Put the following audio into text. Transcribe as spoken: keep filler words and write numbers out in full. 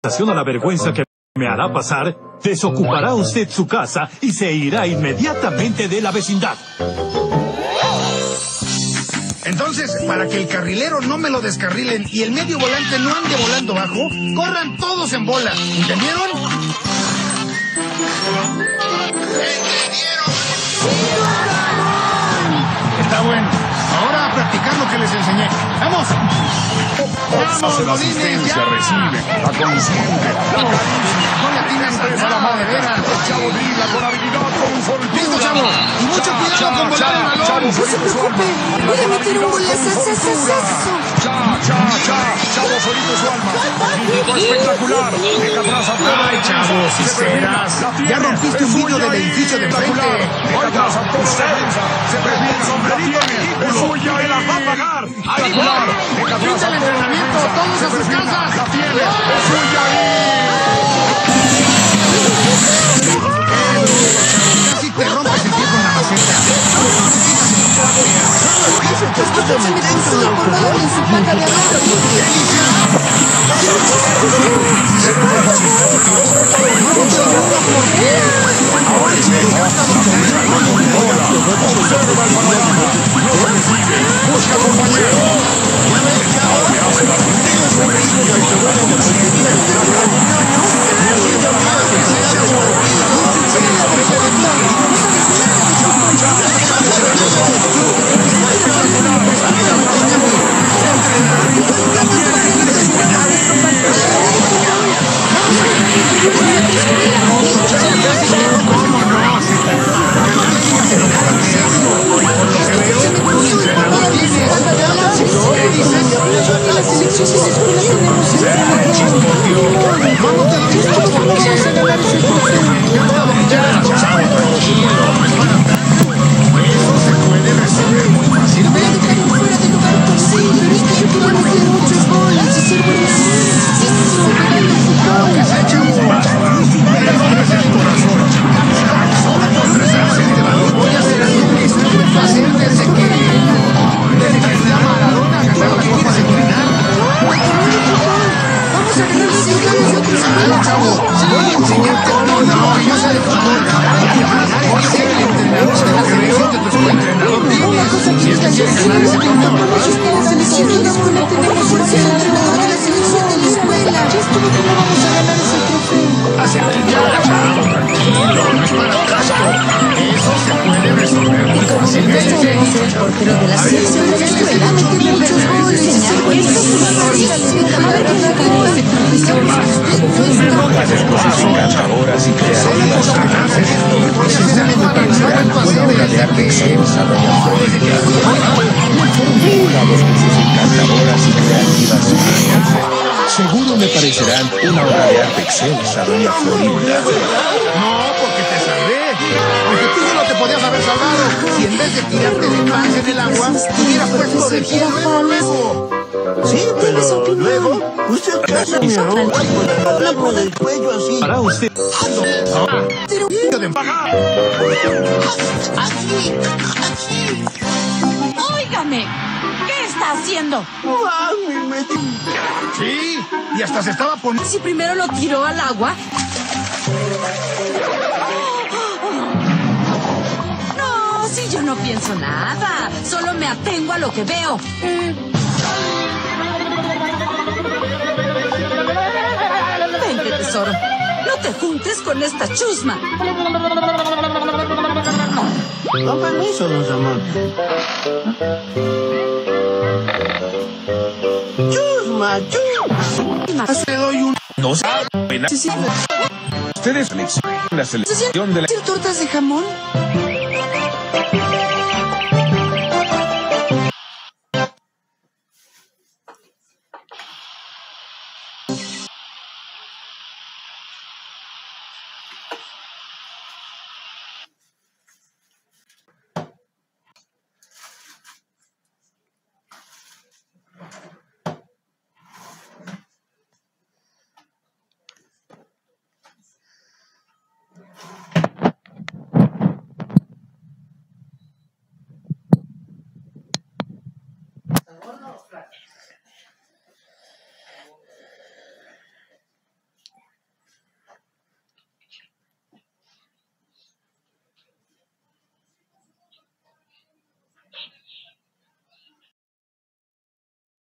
a la vergüenza que me hará pasar, desocupará usted su casa y se irá inmediatamente de la vecindad. Entonces, para que el carrilero no me lo descarrilen y el medio volante no ande volando bajo, corran todos en bola. ¿Entendieron? ¿Entendieron? Está bueno. Ahora a practicar lo que les enseñé. ¡Vamos! ¡Vamos, la asistencia, recibe, la consiente, la acaricia. No le atinas a nada, de veras. Chavo dribla con habilidad, con soltura. ¡Listo, Chavo! Y mucho cuidado con volar el balón. Chavo, solito su alma. Voy a meter un golazo. Cha, cha, cha. Chavo, solito su alma. Magnífico, espectacular. Deja atrás a todo. Ay, Chavo, si esperas. Ya rompiste un vidrio del edificio de enfrente. Deja atrás a todo. Se prefiere el sombrerito ridículo. Es suya y la va a pagar. Espectacular. Deja atrás a todo. Todos a sus casas. La tiene. Es suya y... Casi te rompes el pie con la maceta. Escúchame dentro, por favor, en su placa de abajo. Busca compañero. Pero de la selección de la escuela tiene muchos goles. Las esposas encantadoras y creativas una obra de arte excelsa, doña Florinda. Una de especies encantadoras y creativas. Seguro me parecerán una obra de arte excelsa, doña Florinda. No, porque te salvé. Porque tú no te podías haber salvado. Si en vez de tirarte de panza en el agua, te hubieras puesto de pie luego. Sí, pero luego usted casa mi ropa por el cuello así. Para usted. Ahora, tiro de pagar. Así, así. Óigame, ¿qué está haciendo? Mami, me... Sí, y hasta se estaba poniendo. Si primero lo tiró al agua. No, si yo no pienso nada. Solo me atengo a lo que veo. Vente, tesoro. No te juntes con esta chusma. Con permiso, los amantes. Chusma, chusma. Te doy un... No saben. Ustedes la selección de la... ¿Tortas de jamón?